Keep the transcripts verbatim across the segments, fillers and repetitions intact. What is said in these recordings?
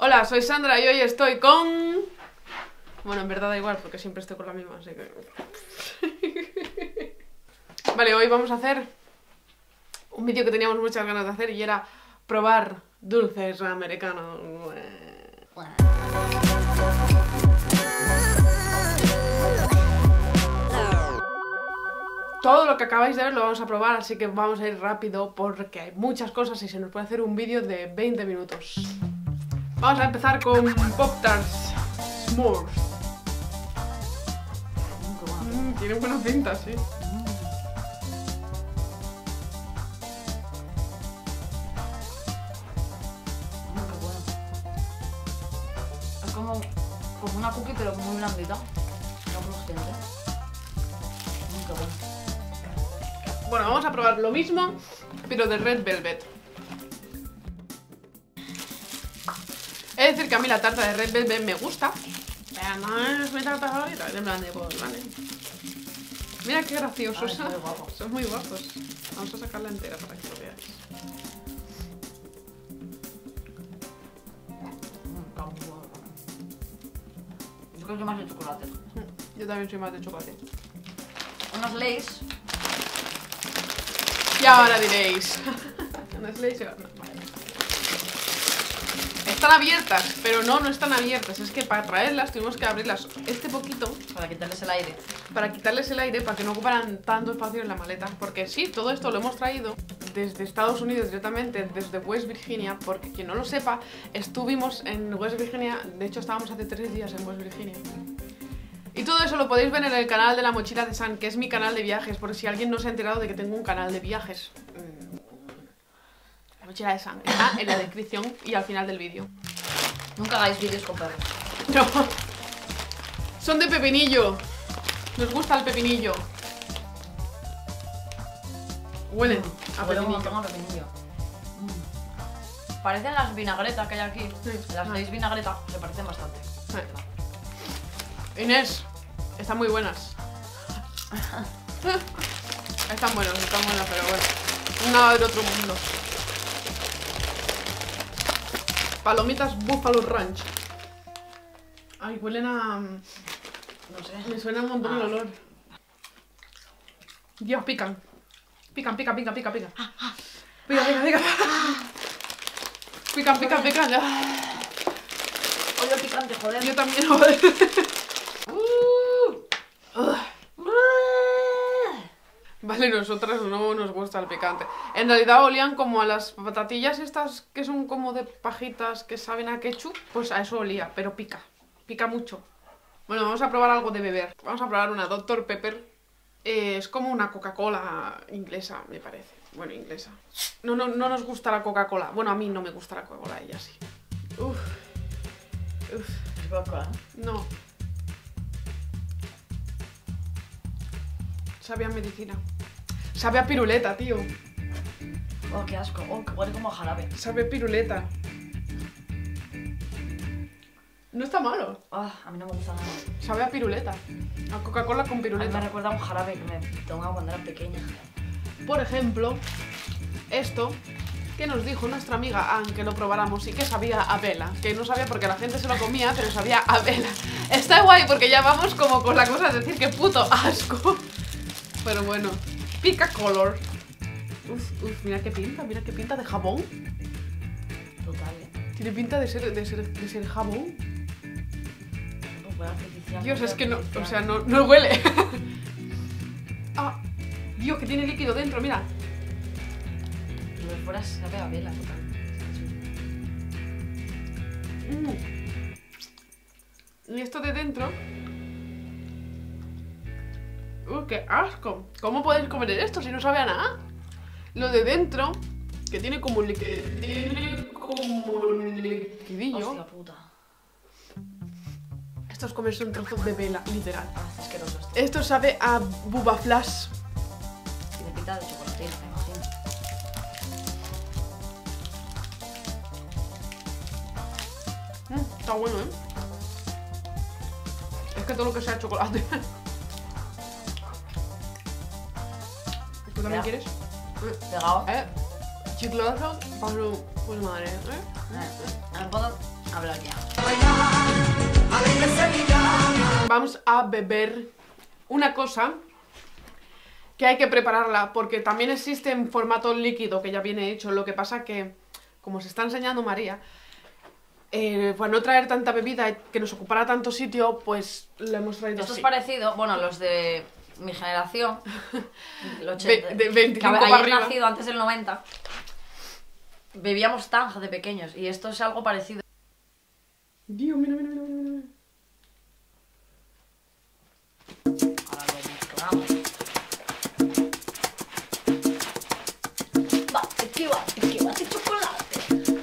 Hola, soy Sandra y hoy estoy con... Bueno, en verdad da igual porque siempre estoy con la misma, así que... Vale, hoy vamos a hacer un vídeo que teníamos muchas ganas de hacer y era probar dulces americanos. Todo lo que acabáis de ver lo vamos a probar, así que vamos a ir rápido porque hay muchas cosas y se nos puede hacer un vídeo de veinte minutos. Vamos a empezar con Pop-Tarts S'mores. Mm, tiene buena pinta, sí. Es como, como una cookie pero muy blandita. No crujiente. Muy bueno. Bueno, vamos a probar lo mismo, pero de Red Velvet. He de decir que a mí la tarta de Red Velvet me gusta, pero no es mi tarta favorita. Es en plan de, pues, vale. Mira qué graciosos. Ay, son muy guapos. Son muy guapos. Vamos a sacarla entera para que lo veáis. Está muy bueno. Yo creo que más de chocolate. Yo también soy más de chocolate. Unos Lays. Y ahora diréis. Unas Lays y ahora- vale. Están abiertas, pero no, no están abiertas. Es que para traerlas tuvimos que abrirlas este poquito Para quitarles el aire. para quitarles el aire, para que no ocuparan tanto espacio en la maleta. Porque sí, todo esto lo hemos traído desde Estados Unidos directamente, desde West Virginia, porque quien no lo sepa, estuvimos en West Virginia, de hecho estábamos hace tres días en West Virginia. Y todo eso lo podéis ver en el canal de La Mochila de San, que es mi canal de viajes, por si alguien no se ha enterado de que tengo un canal de viajes. La Mochila de San está en la descripción y al final del vídeo. Nunca hagáis vídeos con perros. No. Son de pepinillo. Nos gusta el pepinillo. Huelen a Huele un pepinillo. montón a pepinillo. Mm. Parecen las vinagretas que hay aquí. Sí. Las Ah. Lays vinagreta se parecen bastante. Sí. Inés, están muy buenas. Están buenas, están buenas, pero bueno. Nada del otro mundo. Palomitas Buffalo Ranch. Ay, huelen a... No sé. Me suena un montón el Ah. olor. Dios, pican. Pican, pican, pican, pican, pican. Pican, pican, pican. Pican, pican, pican. Odio picante, joder. Yo también, joder. Ugh. Vale, nosotras no nos gusta el picante. En realidad olían como a las patatillas estas que son como de pajitas que saben a ketchup. Pues a eso olía, pero pica. Pica mucho. Bueno, vamos a probar algo de beber. Vamos a probar una doctor Pepper. Eh, es como una Coca-Cola inglesa, me parece. Bueno, inglesa. No, no, no nos gusta la Coca-Cola. Bueno, a mí no me gusta la Coca-Cola, a ella sí. Uf. Uf. Es Coca-Cola. No. Sabe a medicina. Sabe a piruleta, tío. Oh, qué asco. Oh, que huele como a jarabe. Sabe a piruleta. No está malo. Ah, a mí no me gusta nada. Sabe a piruleta. A Coca-Cola con A mí me piruleta. recuerda a un jarabe que me tomaba cuando era pequeña. Por ejemplo, esto que nos dijo nuestra amiga Anne que lo probáramos y que sabía a vela. Que no sabía porque la gente se lo comía, pero sabía a vela. Está guay porque ya vamos como con la cosa de decir que puto asco. Pero bueno. Pica color. Uf, uf, mira qué pinta, mira qué pinta de jabón. Total, eh. Tiene pinta de ser, de ser, de ser jabón. No, huele artificial, Dios, huele es que no, artificial. o sea, no, no huele. Ah, Dios, que tiene líquido dentro, mira. Lo de fuera sabe a vela, total. Mm. Y esto de dentro... ¡Uy, qué asco! ¿Cómo podéis comer esto si no sabe a nada? Lo de dentro, que tiene como un líquido... Tiene como un liquidillo. Hostia puta. Esto es comerse un trozo de vela, literal. Ah, es asqueroso esto. Esto sabe a Bubba Flash. Tiene pinta de chocolatina, me imagino. Mm, está bueno, ¿eh? Es que todo lo que sea chocolate. ¿Tú también Ya. quieres? Pegado. Eh, chicloso, paso, pues madre, ¿eh? Eh, me puedo... A ver. hablar ya. Vamos a beber una cosa que hay que prepararla, porque también existe en formato líquido, que ya viene hecho. Lo que pasa que, como se está enseñando María, eh, para no traer tanta bebida y que nos ocupara tanto sitio, pues lo hemos traído Esto así. es parecido, bueno, los de mi generación, el ochenta, Ve- de veinticinco que para hayáis arriba. nacido antes del noventa, bebíamos Tang de pequeños y esto es algo parecido. Dios, mira, mira, mira, mira. Ahora lo mezclamos. Bate, que bate, que bate chocolate.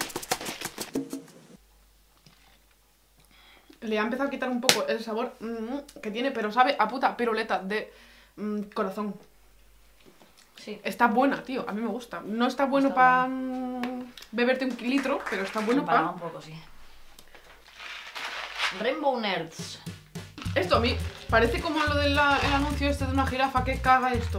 Le ha empezado a quitar un poco el sabor mm, que tiene, pero sabe a puta piruleta de mm, corazón. Sí. Está buena, tío, a mí me gusta. No está bueno Está para beberte un litro, pero está bueno Para para... un poco, sí. Rainbow Nerds. Esto a mí parece como lo del anuncio este de una jirafa que caga esto.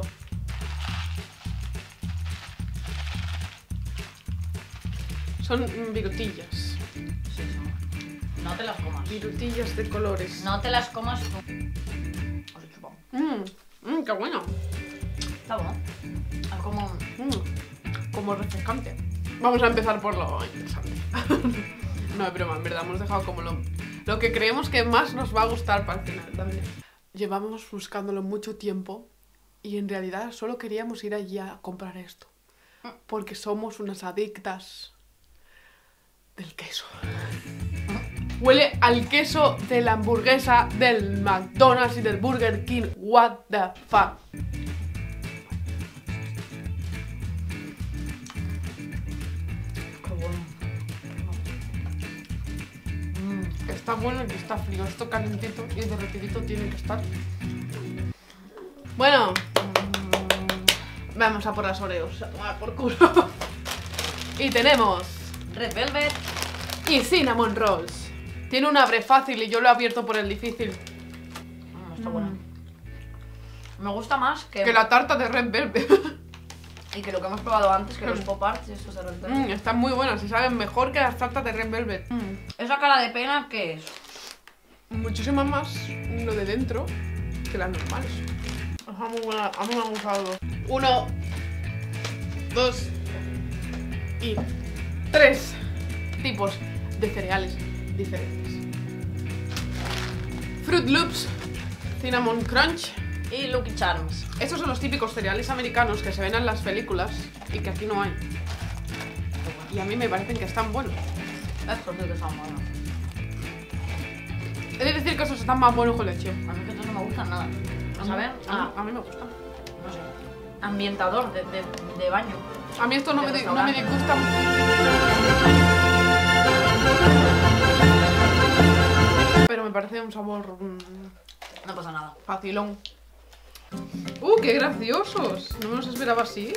Son mm, virutillas. Sí, sí. No te las comas. Virutillas de colores. No te las comas tú. Os he chupado. Mmm, mmm, qué bueno. Está bueno. Es como... Mm, como refrescante. Vamos a empezar por lo interesante. No es broma, en verdad, hemos dejado como lo, lo que creemos que más nos va a gustar para el final también. Llevamos buscándolo mucho tiempo y en realidad solo queríamos ir allí a comprar esto. Porque somos unas adictas del queso. Huele al queso de la hamburguesa del McDonald's y del Burger King. What the fuck. Qué bueno. Mm. Está bueno y está frío. Esto calentito y derretidito tiene que estar. Bueno, mm, vamos a por las Oreos. A tomar por culo. Y tenemos Red Velvet. y Cinnamon Rolls. Tiene un abre fácil y yo lo he abierto por el difícil. Mm, está bueno. Me gusta más que, Que la tarta de Red Velvet. y que lo que hemos probado antes, que los Mm. pop arts y estos de Red Velvet. Mm, están muy buenas y saben mejor que las tartas de Red Velvet. Mm. Esa cara de pena, ¿qué es? Muchísimo más lo de dentro que las normales. Está muy buena, a mí me ha gustado. Uno, dos y tres tipos de cereales diferentes. Fruit Loops, Cinnamon Crunch. Y Lucky Charms. Estos son los típicos cereales americanos que se ven en las películas y que aquí no hay. Y a mí me parecen que están buenos. Estos sí que están buenos. He de decir que estos están más buenos con leche. A mí que estos no me gustan nada. A ¿Saben? mí, Ah, a mí me gustan. no sé. Ambientador de, de, de baño. A mí esto no, De me, di- no me restaurante. disgusta. Pero me parece un sabor mm, No pasa nada. facilón. ¡Uh, qué graciosos! No me los esperaba así.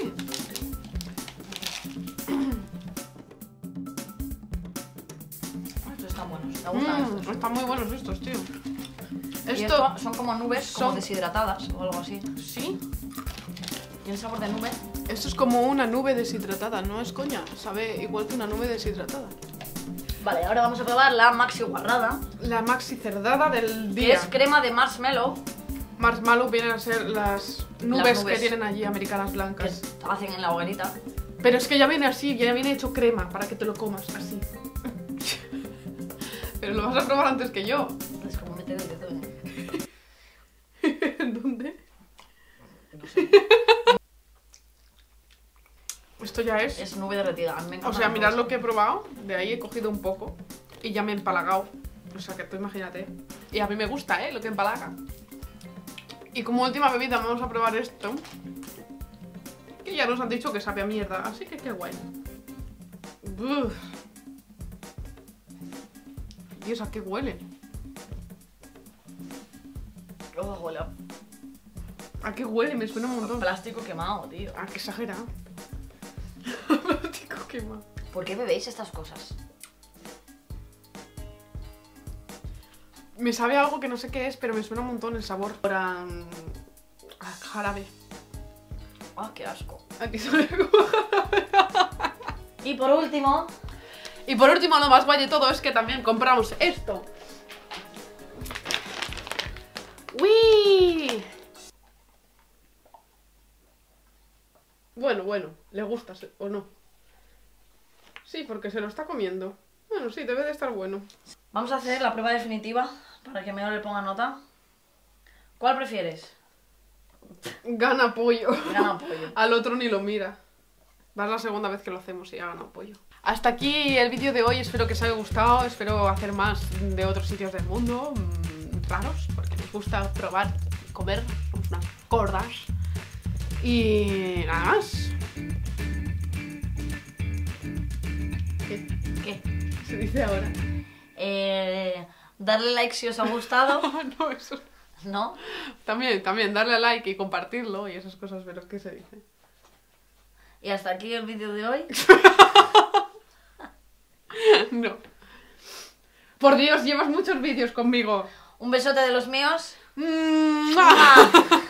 Estos están buenos. Me gustan Mm, estos. están muy buenos estos, tío. Y Esto, esto son como nubes, como son- deshidratadas o algo así. sí, Y el sabor de nube. esto es como una nube deshidratada, no es coña. Sabe igual que una nube deshidratada. Vale, ahora vamos a probar la Maxi Guarrada. La maxi cerdada del Que día. es crema de marshmallow Marshmallow vienen a ser las nubes, nubes. que tienen allí americanas que blancas. hacen en la hoguerita. Pero es que ya viene así, ya viene hecho crema para que te lo comas así. Pero lo vas a probar antes que yo. Es como meter el dedo en... ¿Dónde? No sé. Esto ya es. Es nube derretida. A mí me O encanta sea, la mirad nube. lo que he probado. De ahí he cogido un poco. Y ya me he empalagado. O sea, que tú imagínate. Y a mí me gusta, ¿eh? Lo que empalaga. Y como última bebida vamos a probar esto. Que ya nos han dicho que sabe a mierda. Así que qué guay. Uf. Dios, ¿a qué huele? Oh, huele a ¿A qué huele? Me suena un montón. plástico quemado, tío. Ah, qué exagerado. Plástico quemado. ¿Por qué bebéis estas cosas? Me sabe a algo que no sé qué es, pero me suena un montón el sabor. Ahora, mm, a jarabe. Ah, qué asco. A ti sabe como- Y por último, Y por último, lo más guay de todo es que también compramos esto. ¡Uy! Bueno, bueno, ¿le gusta o no? Sí, porque se lo está comiendo. Bueno, sí, debe de estar bueno. Vamos a hacer la prueba definitiva para que Meo le ponga nota. ¿Cuál prefieres? Gana pollo. Gana pollo. Al otro ni lo mira. Va a la segunda vez que lo hacemos y ha ganado pollo. Hasta aquí el vídeo de hoy, espero que os haya gustado. Espero hacer más de otros sitios del mundo mmm, raros, porque nos gusta probar, comer, somos unas gordas. Y nada más. ¿Qué? ¿Qué? Se dice ahora. Eh, darle like si os ha gustado. No, eso. ¿No? También, también, darle a like y compartirlo y esas cosas, pero ¿qué se dice? Y hasta aquí el vídeo de hoy. No. Por Dios, llevas muchos vídeos conmigo. Un besote de los míos. ¡Mua!